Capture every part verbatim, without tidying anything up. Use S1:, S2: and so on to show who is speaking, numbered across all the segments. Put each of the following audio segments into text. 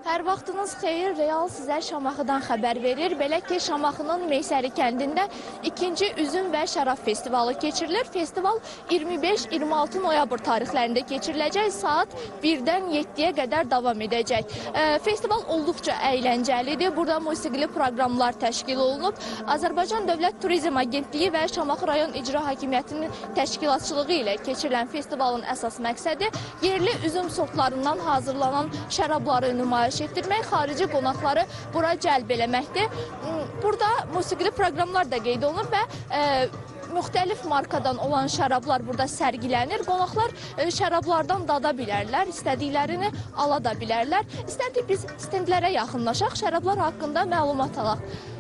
S1: Hər vaxtınız xeyir, Real sizə Şamaxıdan xəbər verir. Belə ki, Şamaxının Meysəri kəndində ikinci Üzüm və Şərab Festivalı keçirilir. Festival iyirmi beş iyirmi altı noyabr tarixlərində keçiriləcək, saat birdən yeddiyə qədər davam edəcək. Festival olduqca əyləncəlidir. Burada musiqili proqramlar təşkil olunub. Azərbaycan Dövlət Turizm Agentliyi və Şamaxı Rayon İcra Hakimiyyətinin təşkilatçılığı ilə keçirilən festivalın əsas məqsədi yerli üzüm sortlarından hazırlanan şərabları nümayiş etdirmək, xarici qonaqları bura cəlb eləməkdir. Burada musiqili proqramlar da qeyd olunur və e, müxtəlif markadan olan şərablar burada sərgilənir. Qonaqlar e, şərablardan dada bilərlər, istədiklərini ala da bilərlər. İstədik biz stendlərə yaxınlaşaq, şərablar haqqında məlumat alaq.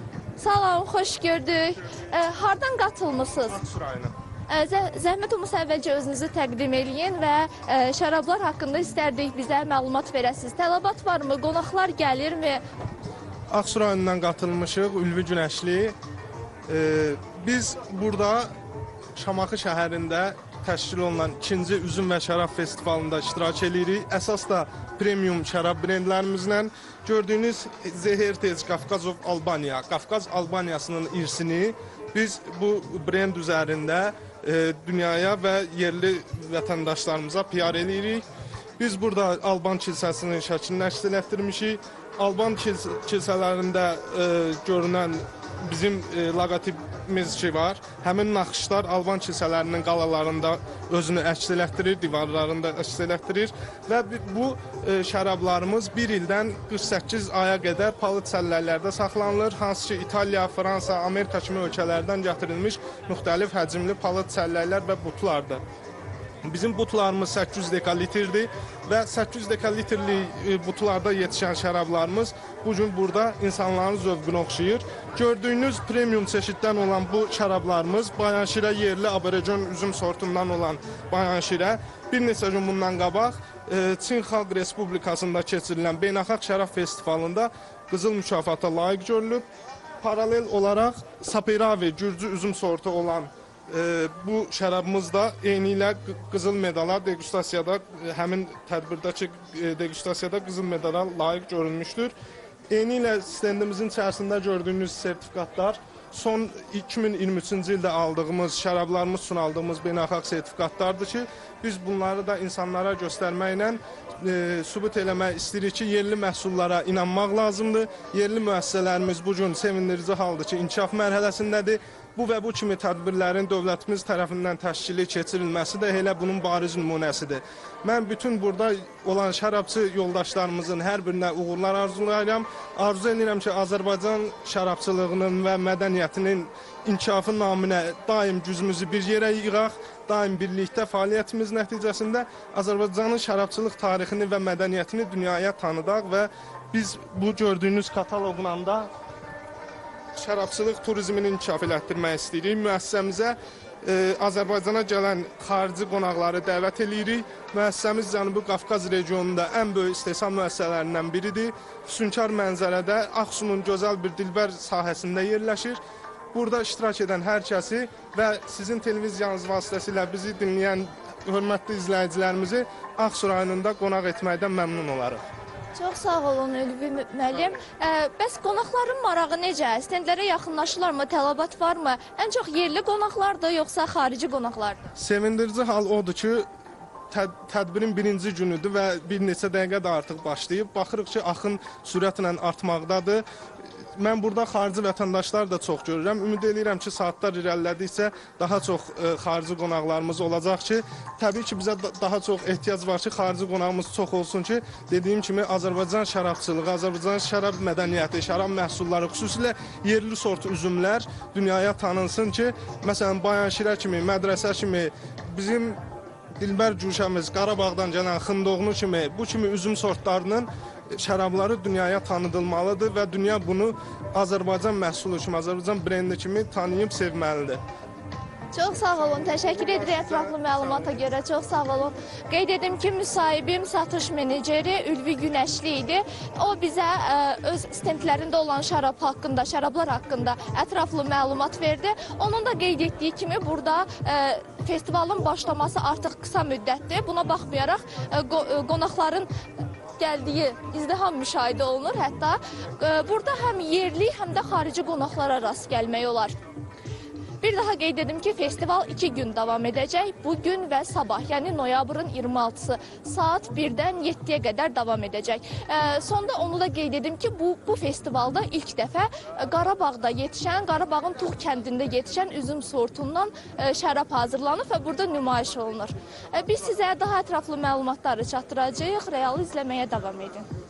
S1: Salam, xoş gördük. E, hardan qatılmısınız?
S2: Aksurayına.
S1: Zəhmət olmasa əvvəlcə özünüzü təqdim eləyin və ə, şərablar haqqında istərdik bizə məlumat verəsiniz. Tələbat varmı? Qonaqlar gəlirmi?
S2: Aksurayından qatılmışıq, Ülvi Günəşli. E, biz burada Şamaxı şəhərində təşkil olunan ikinci Üzüm və Şərab Festivalında iştirak edirik. Əsas da premium şərab brendlərimizlə gördüyünüz Zehertez Qafqazov Albaniya, Qafqaz Albaniyasının irsini biz bu brend üzərində e, dünyaya və yerli vətəndaşlarımıza P R edirik. Biz burada Alban kilsəsinin şəklini əks etdirmişik. Alban kils kilsələrində e, görünən bizim e, loqotipimiz ki var. Həmin naxışlar Alban kilsələrinin qalalarında özünü əks etdirir, divarlarında əks etdirir və bu e, şərablarımız bir ildən qırx səkkiz aya qədər palıd səllərlərdə saxlanılır. Hansı ki İtaliya, Fransa, Amerika kimi ölkələrdən gətirilmiş müxtəlif həcmli palıd səllərlər və butlardır. Bizim butlarımız səkkiz yüz dekalitrdir və səkkiz yüz dekalitrli butlarda yetişən şərablarımız bugün burada insanların zövqünə oxşayır. Gördüyünüz premium çeşiddən olan bu şərablarımız Bayanşirə yerli Aboregon üzüm sortundan olan Bayanşirə bir neçə gün bundan qabaq Çin Xalq Respublikasında keçirilən Beynəlxalq Şərab Festivalında qızıl mükafata layiq görülüb. Paralel olaraq Saperavi gürcü üzüm sortu olan Ee, bu şərabımız da eyni ilə qızıl medala degustasiyada, həmin tədbirdəki degustasiyada qızıl medala layiq görülmüşdür. Eyni ilə stendimizin içərisində gördüyünüz sertifikatlar son iki min iyirmi üçüncü ildə aldığımız, şərablarımız üçün aldığımız beynəlxalq sertifikatlardır ki, biz bunları da insanlara göstərməklə e, sübut eləmək istəyirik ki, yerli məhsullara inanmaq lazımdır. Yerli müəssisələrimiz bugün sevindirici haldır ki, inkişaf mərhələsindədir. Bu və bu kimi tədbirlərin dövlətimiz tərəfindən təşkili keçirilməsi də elə bunun bariz nümunəsidir. Mən bütün burada olan şərabçı yoldaşlarımızın hər birinə uğurlar arzulayıram. Arzu edirəm ki, Azərbaycan şərabçılığının və mədəniyyətinin inkişafı naminə daim gücümüzü bir yerə yığaq, daim birlikdə fəaliyyətimiz nəticəsində Azərbaycanın şərabçılıq tarixini və mədəniyyətini dünyaya tanıdaq və biz bu gördüyünüz kataloqla da şərabçılıq turizmini inkişaf elətdirmək istəyirik. Müəssisəmizə e, Azərbaycana gələn xarici qonaqları dəvət edirik. Müəssisəmiz Cənubi Qafqaz regionunda ən böyük istehsal müəssisələrindən biridir. Füsunkar mənzərədə Ağsunun gözəl bir dilbər sahəsində yerləşir. Burada iştirak edən hər kəsi və sizin televiziyanız vasitəsilə bizi dinləyən hörmətli izləyicilərimizi Ağsu rayonunda qonaq etməkdən məmnun olarıq.
S1: Çox sağ olun Ülvi müəllim. Ə, bəs qonaqların marağı necə? Stendlərə yaxınlaşırlarmı? Tələbat varmı? Ən çox yerli qonaqlardır, yoxsa xarici qonaqlardır?
S2: Sevindirici hal odur ki, təd tədbirin birinci günüdür və bir neçə dəqiqə də artıq başlayıb. Baxırıq ki, axın sürətlə artmaqdadır. Mən burada xarici vətəndaşlar da çox görürəm. Ümid edirəm ki, saatlar irəlilədikcə daha çox e, xarici qonaqlarımız olacaq ki, təbii ki, bizə da daha çox ehtiyac var ki, xarici qonağımız çox olsun ki, dediyim kimi Azərbaycan şərabçılığı, Azərbaycan şərab mədəniyyəti, şərab məhsulları, xüsusilə yerli sort üzümlər dünyaya tanınsın ki, məsələn, Bayanşirə kimi, mədrəsə kimi, bizim dilbər cuşəmiz, Qarabağdan gələn Xındoğnu kimi, bu kimi üzüm sortlarının şərabları dünyaya tanıdılmalıdır və dünya bunu Azərbaycan məhsulu kimi, Azərbaycan brendi kimi tanıyıb sevməlidir.
S1: Çox sağ olun, təşəkkür edirik ətraflı məlumata görə, çox sağ olun. Qeyd edim ki, müsahibim satış meneceri Ülvi Günəşli idi. O bizə ə, öz stendlərində olan şərab haqqında, şərablar haqqında ətraflı məlumat verdi. Onun da qeyd etdiyi kimi burada ə, festivalın başlaması artıq qısa müddətdir. Buna baxmayaraq ə, qonaqların gəldiyi izdiham müşahidə olunur. Hətta e, burada həm yerli, həm də xarici qonaqlara rast gəlmək olar. Bir daha qeyd edim ki, festival iki gün davam edəcək. Bugün və sabah, yəni noyabrın iyirmi altısı saat birdən yeddiyə qədər davam edəcək. E, sonda onu da qeyd edim ki, bu, bu festivalda ilk dəfə Qarabağda yetişən, Qarabağın Tuğ kəndində yetişən üzüm sortundan e, şərab hazırlanıb və burada nümayiş olunur. E, biz sizə daha ətraflı məlumatları çatdıracağıq. Realı izləməyə davam edin.